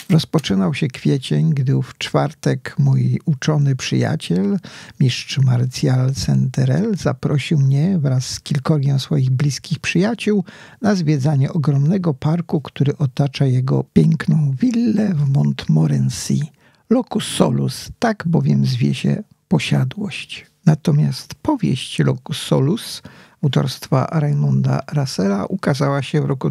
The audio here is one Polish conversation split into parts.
Rozpoczynał się kwiecień, gdy w czwartek mój uczony przyjaciel, mistrz Martial Senterel, zaprosił mnie wraz z kilkorgiem swoich bliskich przyjaciół na zwiedzanie ogromnego parku, który otacza jego piękną willę w Montmorency. Locus Solus, tak bowiem zwie się posiadłość. Natomiast powieść Locus Solus autorstwa Raimunda Russella ukazała się w roku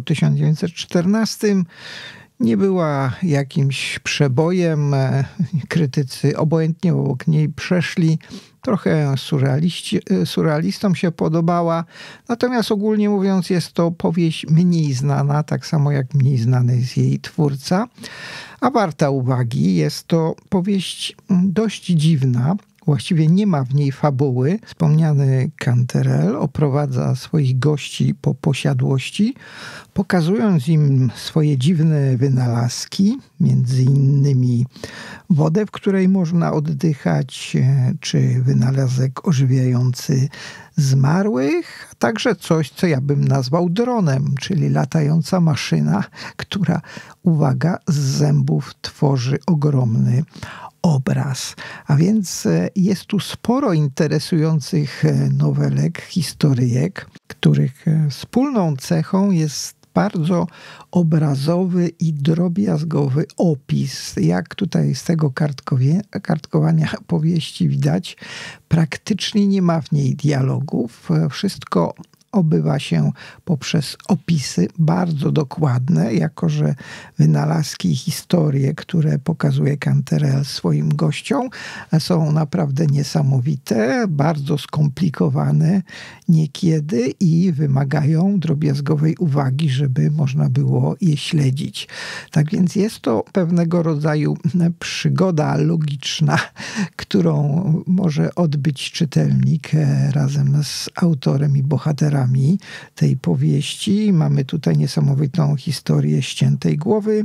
1914. Nie była jakimś przebojem. Krytycy obojętnie obok niej przeszli. Trochę surrealistom się podobała. Natomiast ogólnie mówiąc jest to powieść mniej znana, tak samo jak mniej znany jest jej twórca. A warta uwagi, jest to powieść dość dziwna. Właściwie nie ma w niej fabuły. Wspomniany Canterel oprowadza swoich gości po posiadłości, pokazując im swoje dziwne wynalazki, między innymi wodę, w której można oddychać, czy wynalazek ożywiający zmarłych, a także coś, co ja bym nazwał dronem, czyli latająca maszyna, która, uwaga, z zębów tworzy ogromny obraz. A więc jest tu sporo interesujących nowelek, historyjek, których wspólną cechą jest bardzo obrazowy i drobiazgowy opis. Jak tutaj z tego kartkowania powieści widać, praktycznie nie ma w niej dialogów. Wszystko odbywa się poprzez opisy bardzo dokładne, jako że wynalazki i historie, które pokazuje Canterel swoim gościom, są naprawdę niesamowite, bardzo skomplikowane niekiedy i wymagają drobiazgowej uwagi, żeby można było je śledzić. Tak więc jest to pewnego rodzaju przygoda logiczna, którą może odbyć czytelnik razem z autorem i bohaterami tej powieści. Mamy tutaj niesamowitą historię ściętej głowy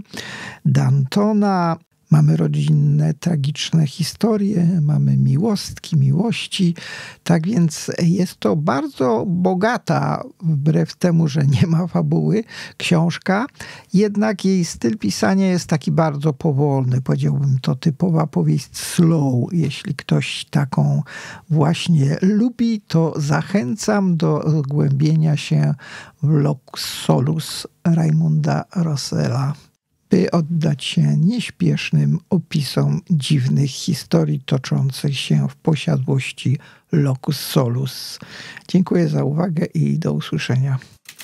Dantona, mamy rodzinne, tragiczne historie, mamy miłostki, miłości. Tak więc jest to bardzo bogata, wbrew temu, że nie ma fabuły, książka. Jednak jej styl pisania jest taki bardzo powolny. Powiedziałbym, to typowa powieść slow. Jeśli ktoś taką właśnie lubi, to zachęcam do zgłębienia się w Locus Solus Raimunda Russella, by oddać się nieśpiesznym opisom dziwnych historii toczących się w posiadłości Locus Solus. Dziękuję za uwagę i do usłyszenia.